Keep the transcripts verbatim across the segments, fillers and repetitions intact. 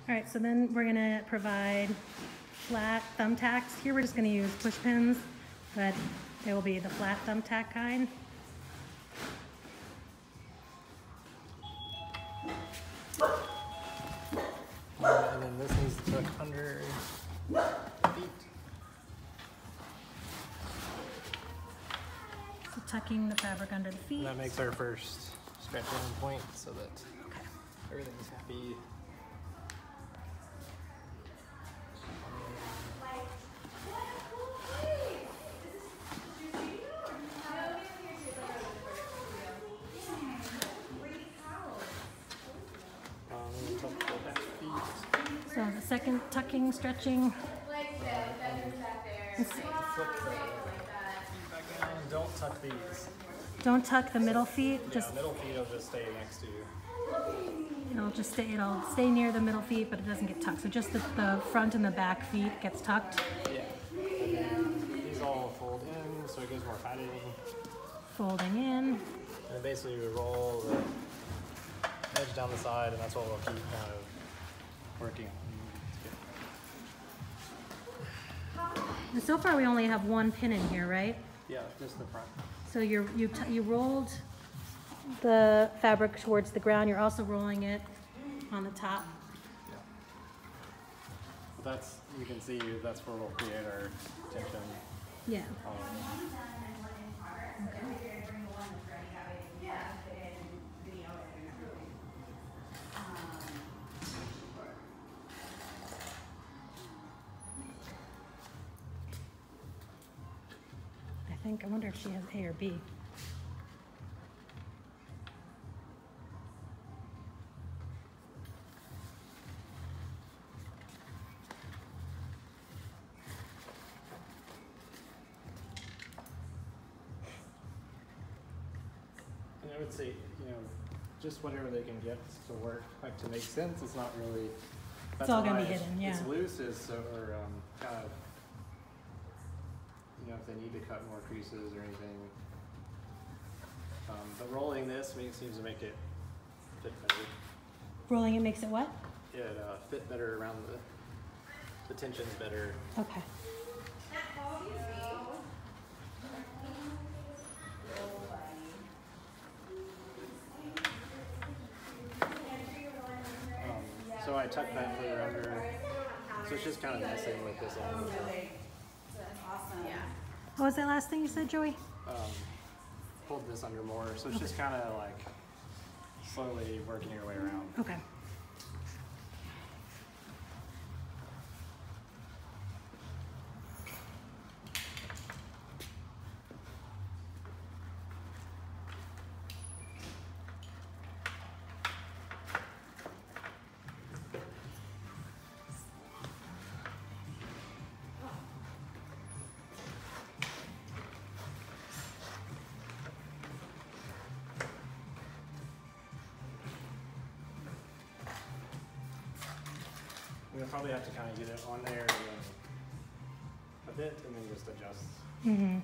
All right, so then we're gonna provide flat thumbtacks. Here we're just gonna use push pins, but they will be the flat thumbtack kind. And then this needs to tuck under the feet. So tucking the fabric under the feet. And that makes our first stretching point so that Okay. everything's happy. Um, tuck the back feet. So the second tucking, stretching. Let's see. Flip the feet back down. Don't tuck these. Don't tuck the middle feet. Yeah, Just middle feet will just stay next to you. it'll just stay. It'll stay near the middle feet, but it doesn't get tucked. So just the, the front and the back feet gets tucked. Yeah. And then these all fold in so it gives more padding. Folding in. And then basically we roll the edge down the side, and that's what we'll keep kind of working on. And so far we only have one pin in here, right? Yeah, just the front. So you're, you t you rolled the fabric towards the ground. You're also rolling it on the top. Yeah. But that's, you can see that's where we'll create our tension. Yeah. Um, I think, I wonder if she has A or B. and I would say, you know, just whatever they can get to work, like to make sense. It's not really. That's all gonna why be hidden, yeah. It's loose, is so, or um, kind of. You know, if they need to cut more creases or anything. Um, but rolling this makes, seems to make it fit better. Rolling it makes it what? It uh, fit better around the, the tension's better. Okay. Um, so I tucked that further under. So it's just kind of messing with this end. What was that last thing you said, Joey? Um, pulled this under more. So it's just kind of like slowly working your way around. Okay. We'll probably have to kind of get it on there and then a bit and then just adjust. Mm-hmm.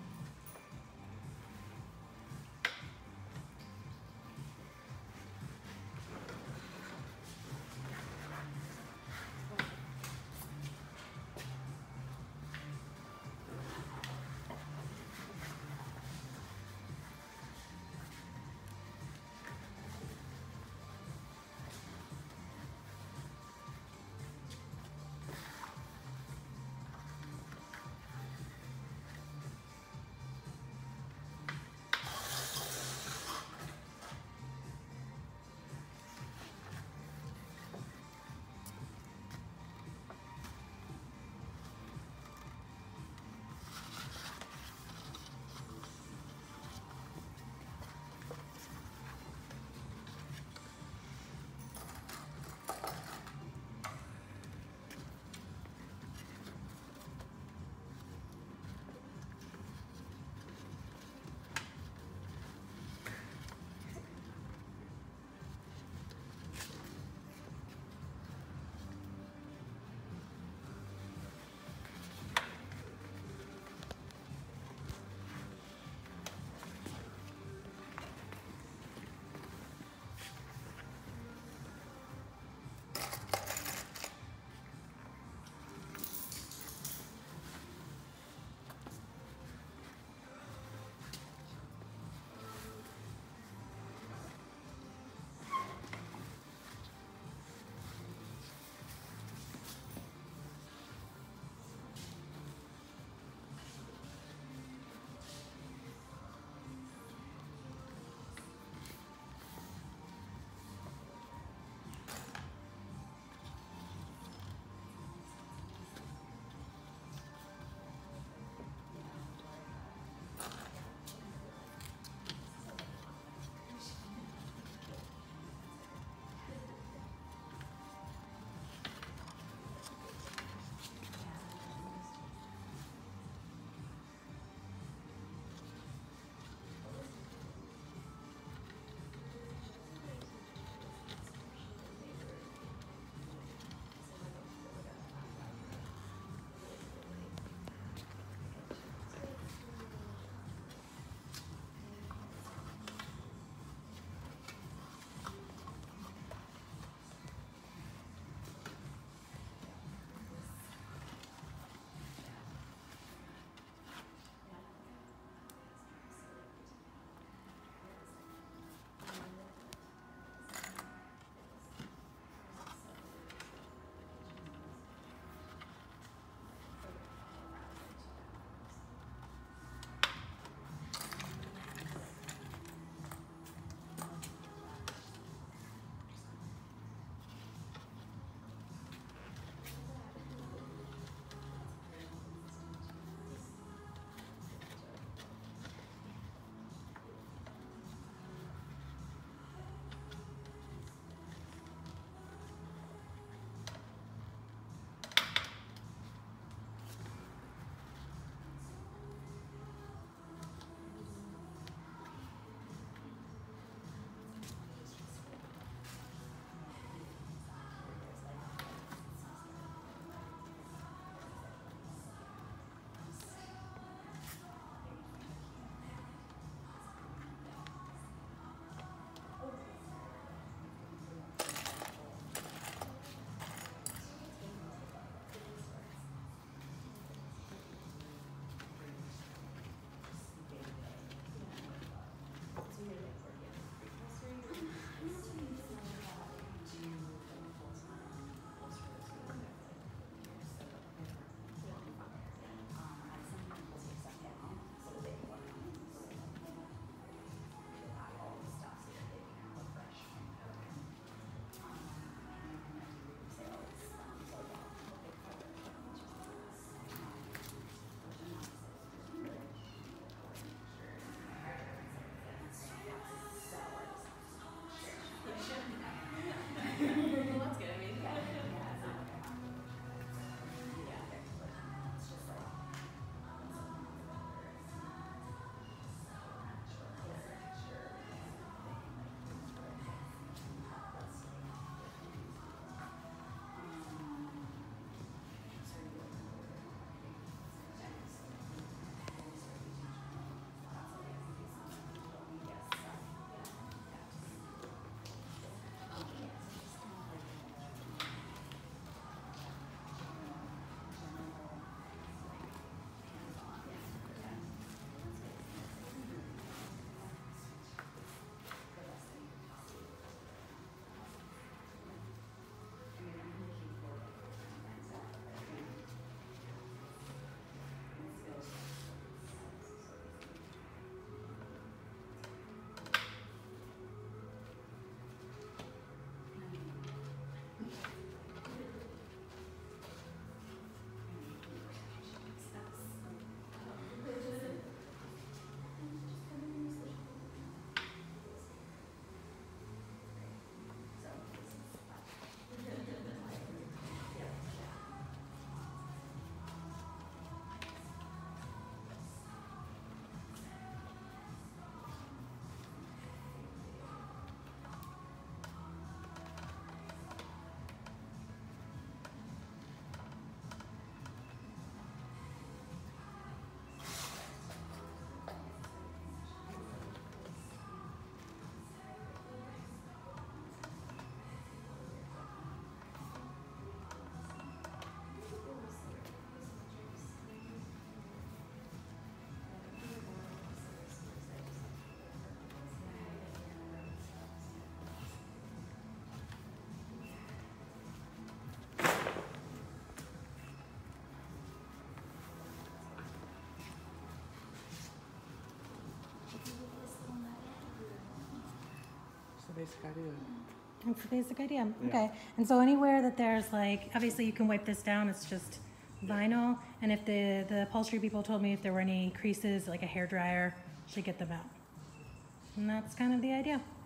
basic idea. That's the basic idea. Yeah. Okay. And so anywhere that there's like, obviously you can wipe this down, it's just vinyl. And if the, the upholstery people told me if there were any creases, like a hair dryer, should get them out. And that's kind of the idea.